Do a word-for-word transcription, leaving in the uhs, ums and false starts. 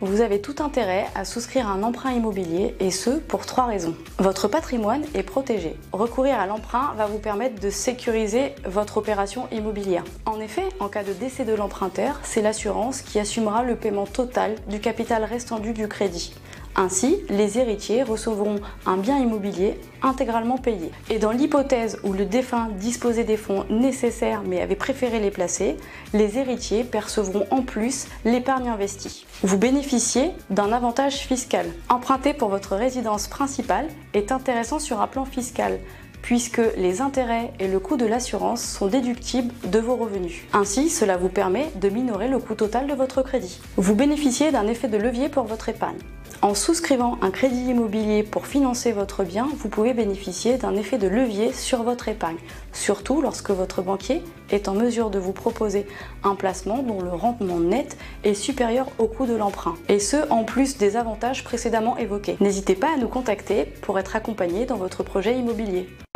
vous avez tout intérêt à souscrire un emprunt immobilier et ce pour trois raisons. Votre patrimoine est protégé. Recourir à l'emprunt va vous permettre de sécuriser votre opération immobilière. En effet, en cas de décès de l'emprunteur, c'est l'assurance qui assumera le paiement total du capital restant dû du crédit. Ainsi, les héritiers recevront un bien immobilier intégralement payé. Et dans l'hypothèse où le défunt disposait des fonds nécessaires mais avait préféré les placer, les héritiers percevront en plus l'épargne investie. Vous bénéficiez d'un avantage fiscal. Emprunter pour votre résidence principale est intéressant sur un plan fiscal, puisque les intérêts et le coût de l'assurance sont déductibles de vos revenus. Ainsi, cela vous permet de minorer le coût total de votre crédit. Vous bénéficiez d'un effet de levier pour votre épargne. En souscrivant un crédit immobilier pour financer votre bien, vous pouvez bénéficier d'un effet de levier sur votre épargne, surtout lorsque votre banquier est en mesure de vous proposer un placement dont le rendement net est supérieur au coût de l'emprunt, et ce en plus des avantages précédemment évoqués. N'hésitez pas à nous contacter pour être accompagné dans votre projet immobilier.